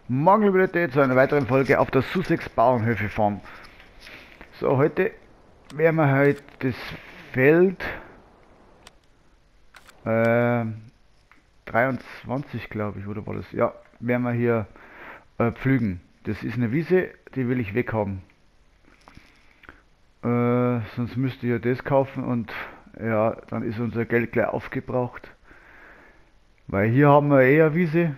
Morgen, liebe Leute, zu einer weiteren Folge auf der Sussex Bauernhöfe Farm. So, heute werden wir halt das Feld 23, glaube ich, oder war das? Ja, werden wir hier pflügen. Das ist eine Wiese, die will ich weghaben. Sonst müsste ich ja das kaufen und ja, dann ist unser Geld gleich aufgebraucht. Weil hier haben wir eher Wiese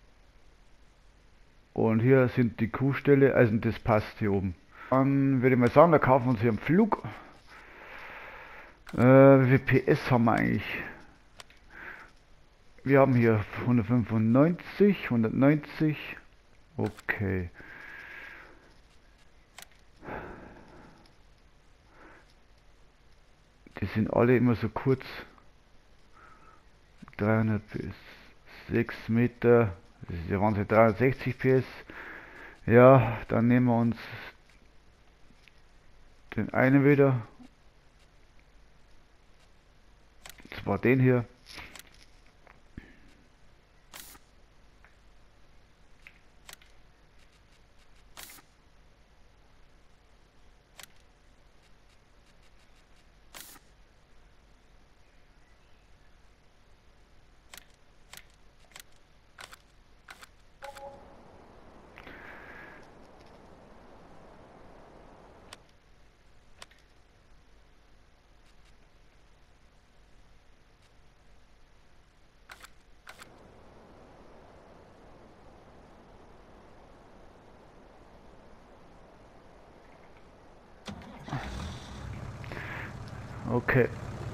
und hier sind die Kuhställe, also das passt hier oben. Dann würde ich mal sagen, wir kaufen uns hier einen Flug. Wie viel PS haben wir eigentlich? Wir haben hier 195, 190. Okay. Die sind alle immer so kurz. 300 PS. 6 Meter. Das ist ja Wahnsinn. 360 PS. Ja, dann nehmen wir uns den einen wieder. Das war den hier. Okay.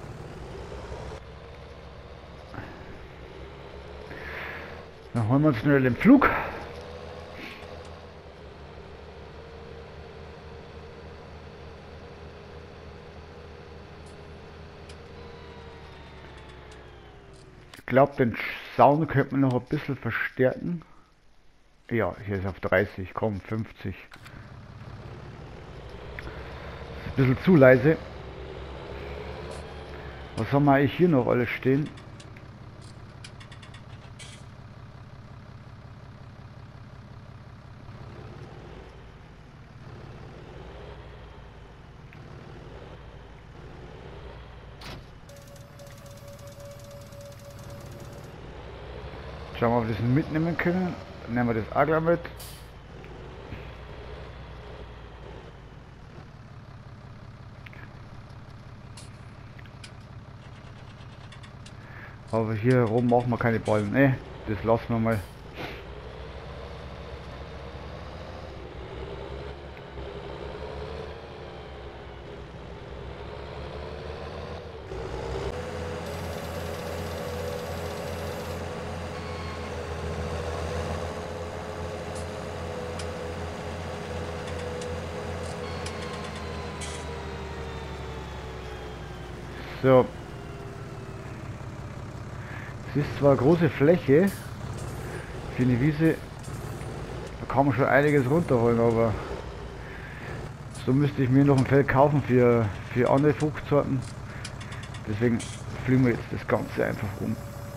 Dann holen wir uns schnell den Flug. Ich glaube, den Sound könnte man noch ein bisschen verstärken. Ja, hier ist auf 30, komm, 50. Ist ein bisschen zu leise. Was haben wir eigentlich hier noch alles stehen? Schauen wir, ob wir das mitnehmen können. Dann nehmen wir das auch gleich mit. Aber hier herum machen wir keine Ballen. Ne, das lassen wir mal. So. Es ist zwar eine große Fläche für eine Wiese, da kann man schon einiges runterholen, aber so müsste ich mir noch ein Feld kaufen für andere Fruchtsorten. Deswegen fliegen wir jetzt das Ganze einfach um.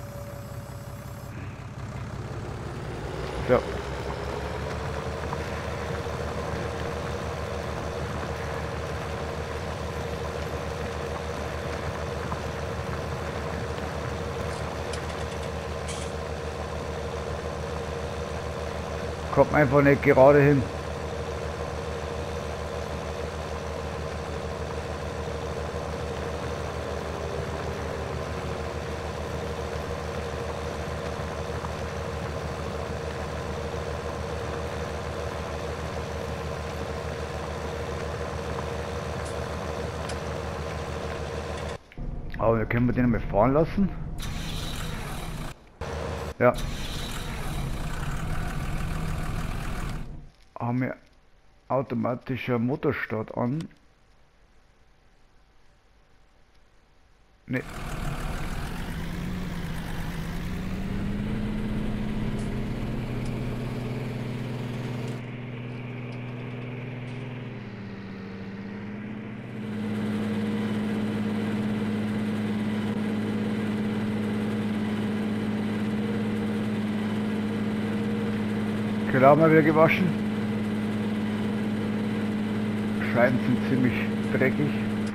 So. Kommt einfach nicht gerade hin. Aber wir können den mal fahren lassen. Ja. Haben wir automatischer Motorstart an. Ne. Keller haben wir wieder gewaschen. Scheiben sind ziemlich dreckig.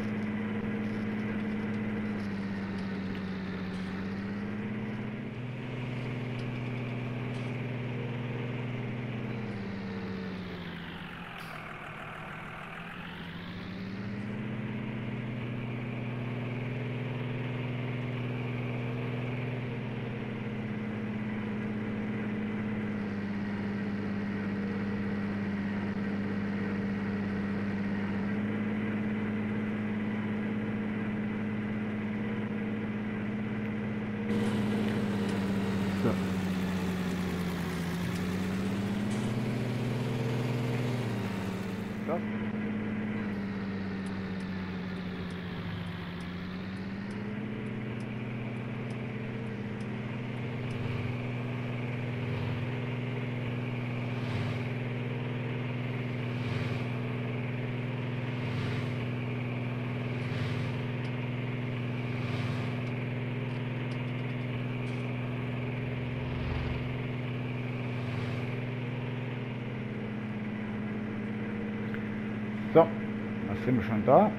So. So. So, da sind wir schon da.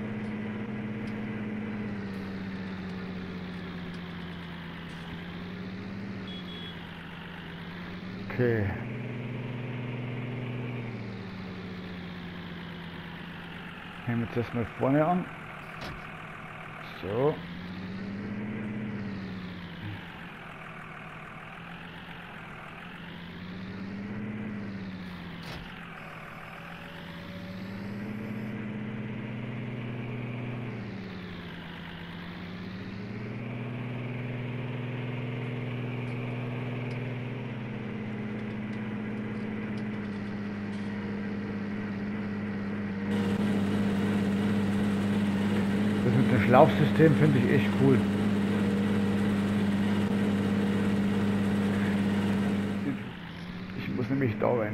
Okay. Nehmen wir jetzt erstmal vorne an. So. Das mit dem Schlauchsystem finde ich echt cool. Ich muss nämlich da rein.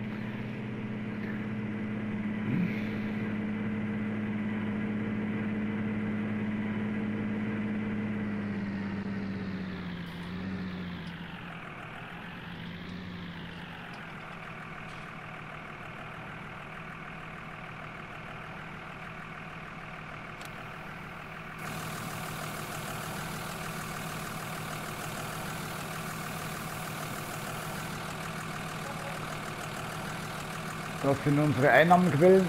Das sind unsere Einnahmenquellen.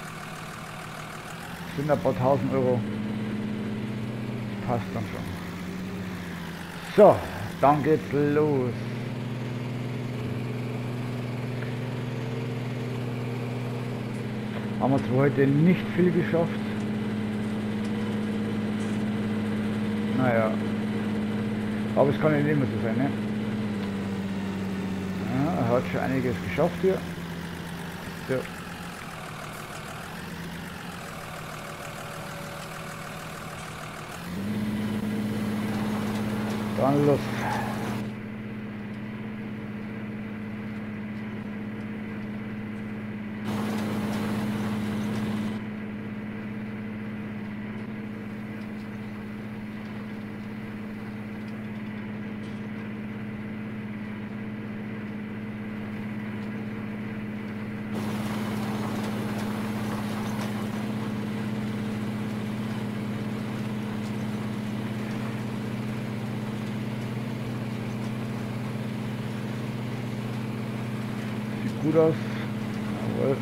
Das sind ein paar tausend Euro. Das passt dann schon. So, dann geht's los. Haben wir zwar heute nicht viel geschafft. Naja. Aber es kann nicht immer so sein, ne? Ja, er hat schon einiges geschafft hier. So. Dann los. Gut aus. Jawohl.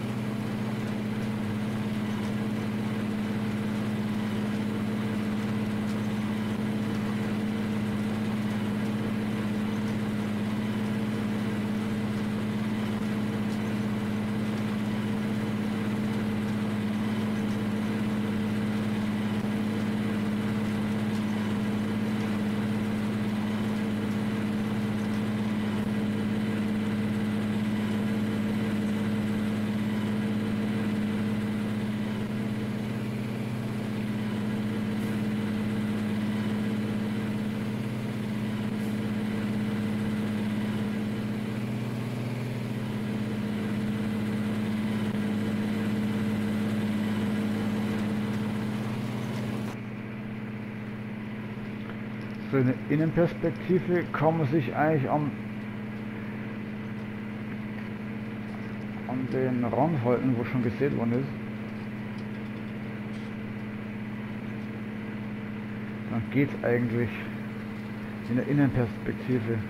So eine Innenperspektive kann man sich eigentlich an den Rand halten, wo schon gesät worden ist. Dann geht es eigentlich in der Innenperspektive.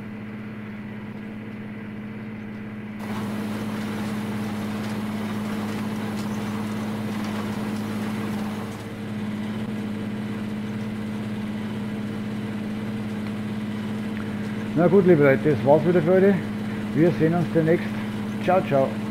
Na gut, liebe Leute, das war's wieder für heute. Wir sehen uns demnächst. Ciao, ciao.